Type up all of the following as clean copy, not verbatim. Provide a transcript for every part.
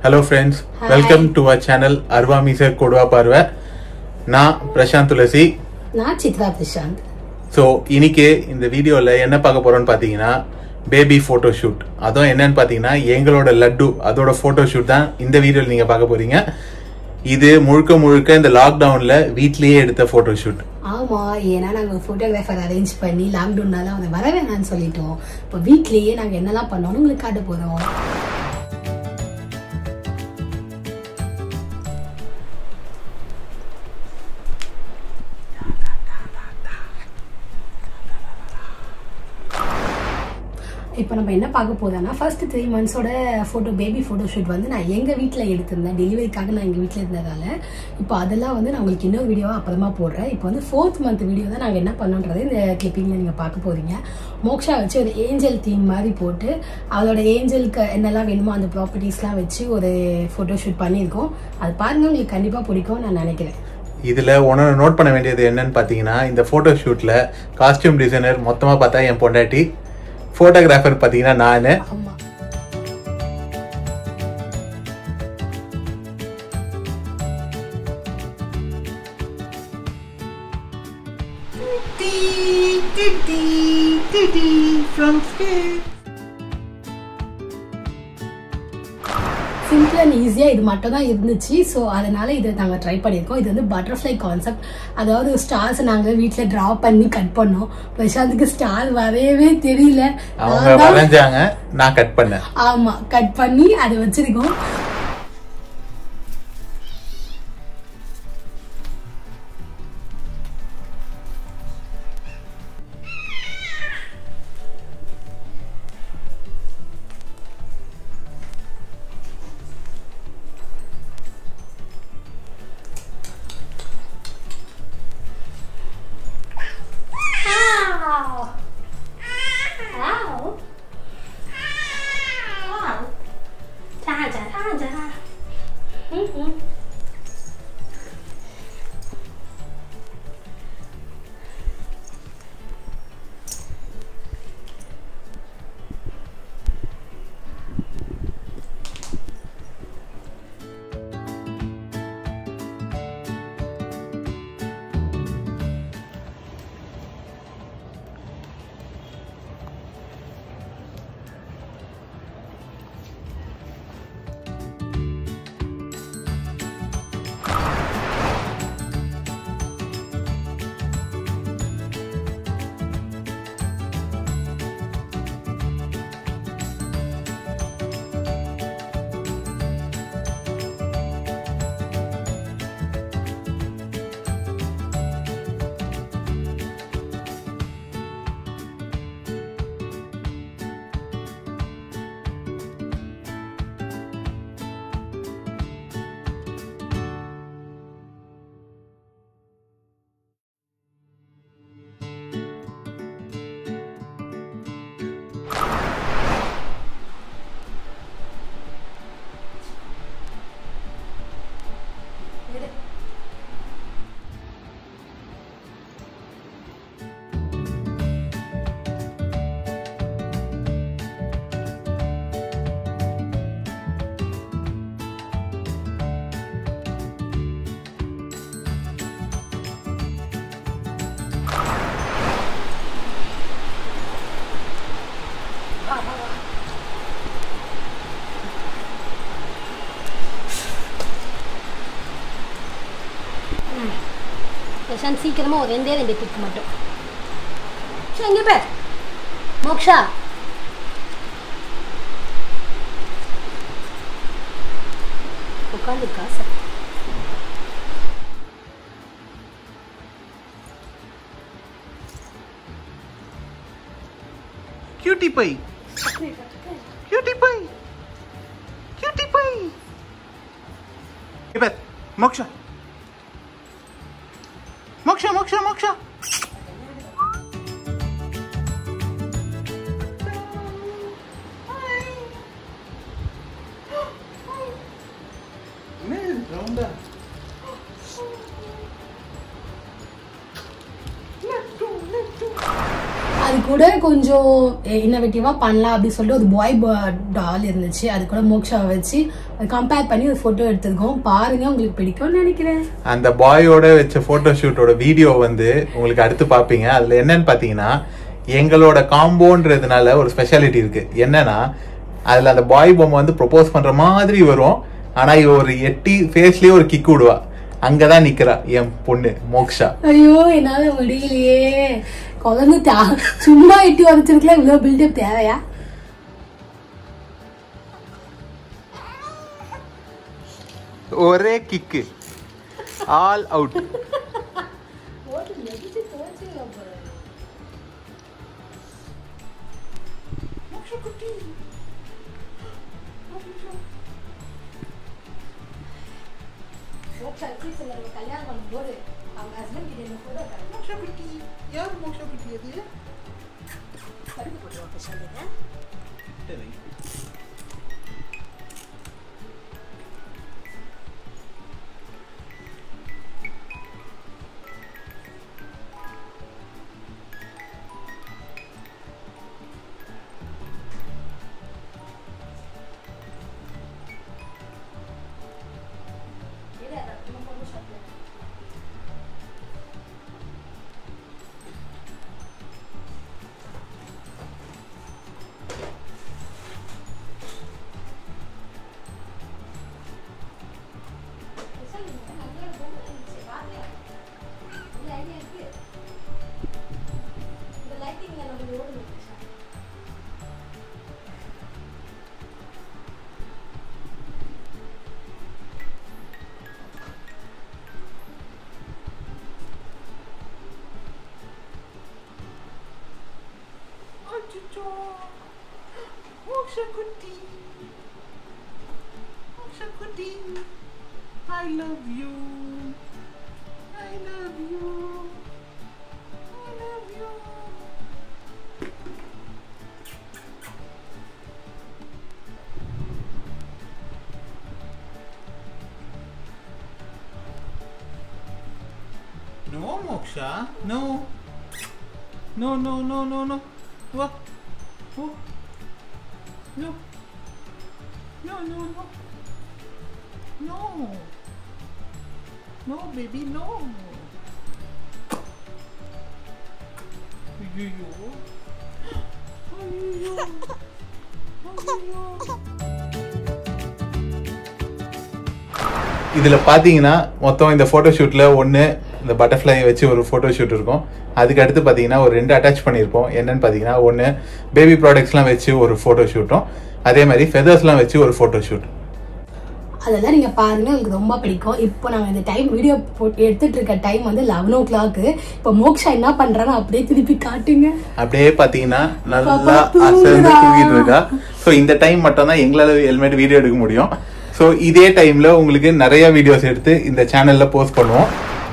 Hello friends, Hi. Welcome to our channel Arva Meesa Kodva Parva. Na Prashant Tulasi. Na Chitra Prashant. So, இன்னைக்கு இந்த வீடியோல என்ன பார்க்க போறோம்னு பாத்தீங்கன்னா பேபி போட்டோ ஷூட். அதான் என்னன்னு பாத்தீங்கன்னா எங்களோட லட்டு அதோட போட்டோ ஷூட் தான் இந்த வீடியோல நீங்க பார்க்க போறீங்க. இது முழுக்க இந்த லாக்டவுன்ல வீட்லயே எடுத்த போட்டோ ஷூட். ஆமா, ஏன்னா நாங்க போட்டோகிராஃபர் அரேஞ்ச் பண்ணி லாக்டவுன்னால அவனை வர வேணாம்னு சொல்லிட்டோம். இப்போ வீட்லயே நாங்க என்னெல்லாம் பண்ணோம்னு உங்களுக்கு காட்ட போறோம். இப்போ நம்ம என்ன பார்க்க போதோம்னா ஃபர்ஸ்ட் 3 monthsோட பேபி ஃபோட்டோ ஷூட் வந்து நான் எங்கள் வீட்டில் எடுத்திருந்தேன். டெலிவரிக்காக நான் எங்கள் வீட்டில் இருந்ததால் இப்போ அதெல்லாம் வந்து நான் உங்களுக்கு இன்னொரு வீடியோவாக அப்புறமா போடுறேன். இப்போ வந்து 4th month வீடியோ தான் நாங்கள் என்ன பண்ணோன்றது இந்த கிளிப்பிங்கில் நீங்கள் பார்க்க போகிறீங்க. மோக்ஷா வச்சு ஒரு ஏஞ்சல் தீம் மாதிரி போட்டு அவளோட ஏஞ்சலுக்கு என்னெல்லாம் வேணுமோ அந்த ப்ராப்பர்ட்டிஸ்லாம் வச்சு ஒரு ஃபோட்டோ ஷூட் பண்ணியிருக்கோம். அது பாருங்கள், உங்களுக்கு கண்டிப்பாக பிடிக்கும் நான் நினைக்கிறேன். இதில் ஒன்று நோட் பண்ண வேண்டியது என்னன்னு பார்த்தீங்கன்னா இந்த ஃபோட்டோ ஷூட்டில் காஸ்டியூம் டிசைனர் மொத்தமாக பார்த்தா என் பொண்டாட்டி, போட்டோகிராஃபர் பாத்தீங்கன்னா நானு. சிம்பிள் அண்ட் ஈஸியாக இது மட்டும் தான் இருந்துச்சு. ஸோ அதனால இதை நாங்கள் ட்ரை பண்ணியிருக்கோம். இது வந்து பட்டர்ஃப்ளை கான்செப்ட். அதாவது ஸ்டார்ஸ் நாங்கள் வீட்டில் ட்ரா பண்ணி கட் பண்ணோம். பிரசாந்துக்கு ஸ்டார் வரையவே தெரியல, நான் கட் பண்ணேன். ஆமா, கட் பண்ணி அதை வச்சிருக்கோம். பிரசாந்த் சீக்கிரமா ஒரு 2 பிக் மட்டும். எங்க பேர் மோக்ஷா? உட்காந்துருக்கா sir? Cutie pie, cutie pie, cutie pie. इबत मोक्षा, मोक्षा, मोक्षा, मोक्षा. அது கூட கொஞ்சம் இன்னோவேட்டிவா பண்ணலாம் அப்படின்னு சொல்லிட்டு ஒரு பாய் டால் இருந்துச்சு. அது கூட மோக்ஷாவை வச்சு கம்பேர் பண்ணி ஒரு போட்டோ எடுத்திருக்கோம். பாருங்க, உங்களுக்கு பிடிக்கும்னு நினைக்கிறேன். அந்த பாயோட வச்ச போட்டோ ஷூட்டோட வீடியோ வந்து உங்களுக்கு அடுத்து பாப்பீங்க. அதுல என்னன்னு பாத்தீங்கன்னா, எங்களோட காம்போன்றதுனால ஒரு ஸ்பெஷாலிட்டி இருக்கு. என்னன்னா, அதுல அந்த பாய் பொம்மை வந்து ப்ரொபோஸ் பண்ற மாதிரி வரும். ஆனா இவ ஒரு எட்டி ஃபேஸ்லயே ஒரு கிக் விடுவா. அங்கதான் நிக்கிறா என் பொண்ணு மோக்ஷா. ஐயோ, என்னால முடியலையே. குழந்தை சும்மா எட்டி உதச்சிருக்கலாம், இவ்வளவு பில்டப் தேவையா? ஒரே கிக்கு, ஆல் அவுட். கல்யாணம் பண்ணும்போது அவங்க ஹஸ்பண்ட் கிட்ட இந்த போட்டோ மோக்ஷா குட்டி. யார் மோக்ஷா குட்டி? அது கருப்பு போடுவோம் சொல்லுங்க. சரி, Moksha Kutti, Moksha Kutti, I love you, I love you, I love you. No, Moksha, no, no, no, no, no, no. What? Oh. No. No, no, no. No. No, baby, no. Ayyo. Ayyo. Ayyo. இதுல பாத்தீங்கன்னா மொத்தம் இந்த photo ஷூட்ல ஒன்னு இந்த butterfly வச்சு ஒரு photo shoot இருக்கும். அதுக்கு அடுத்து பாத்தீங்கன்னா ஒரு 2 அட்டாச் பண்ணியிருப்போம். என்னன்னு பாத்தீங்கன்னா, ஒன்னு பேபி ப்ராடக்ட்ஸ்லாம் வச்சு ஒரு போட்டோ ஷூட்டும், அதே மாதிரி ஃபெதர்ஸ்லாம் வச்சு ஒரு போட்டோ ஷூட். அதெல்லாம் நீங்க பாருங்க, உங்களுக்கு ரொம்ப பிடிக்கும். இப்போ நாங்க இந்த டைம் வீடியோ எடுத்துட்டு இருக்க டைம் வந்து 11 o'clock. இப்போ மோக்ஷா என்ன பண்றாங்க அப்படியே திருப்பி காட்டுங்க. அப்படியே பாத்தீங்கன்னா நல்லா அசந்து தூங்கிட்டு இருக்கா. ஸோ இந்த டைம் மட்டும் தான் எங்களால ஹெல்மெட் வீடியோ எடுக்க முடியும். ஸோ இதே டைம்ல உங்களுக்கு நிறைய வீடியோஸ் எடுத்து இந்த சேனல்ல போஸ்ட் பண்ணுவோம்.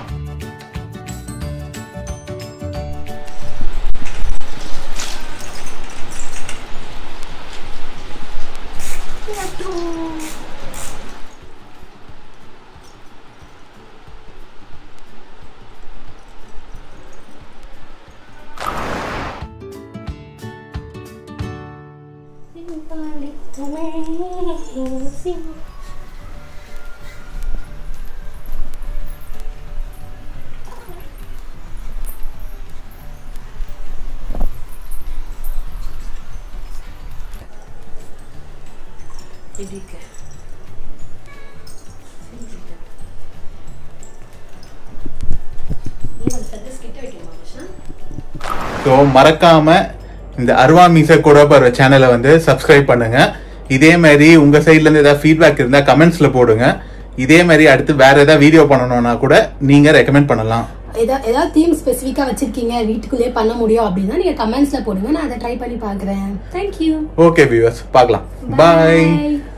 ஸோ மறக்காம இந்த அருவா மீச கூட பருவ சேனலை வந்து சப்ஸ்கிரைப் பண்ணுங்க. இதே மாதிரி உங்க சைட்ல இருந்து ஏதாவது ஃபீட்பேக் இருந்தா கமெண்ட்ஸ்ல போடுங்க. இதே மாதிரி அடுத்து வேற ஏதாவது வீடியோ பண்ணணும்னா கூட நீங்க ரெக்கமெண்ட் பண்ணலாம். ஏதாவது தீம் ஸ்பெசிஃபிக்கா வச்சிருக்கீங்க, வீட்டுக்குள்ளே பண்ண முடியும் அப்படின்னா நீங்க கமெண்ட்ஸ்ல போடுங்க, நான் அதை ட்ரை பண்ணி பாக்குறேன். தேங்க்யூ. ஓகே வியூவர்ஸ், பார்க்கலாம். பாய்.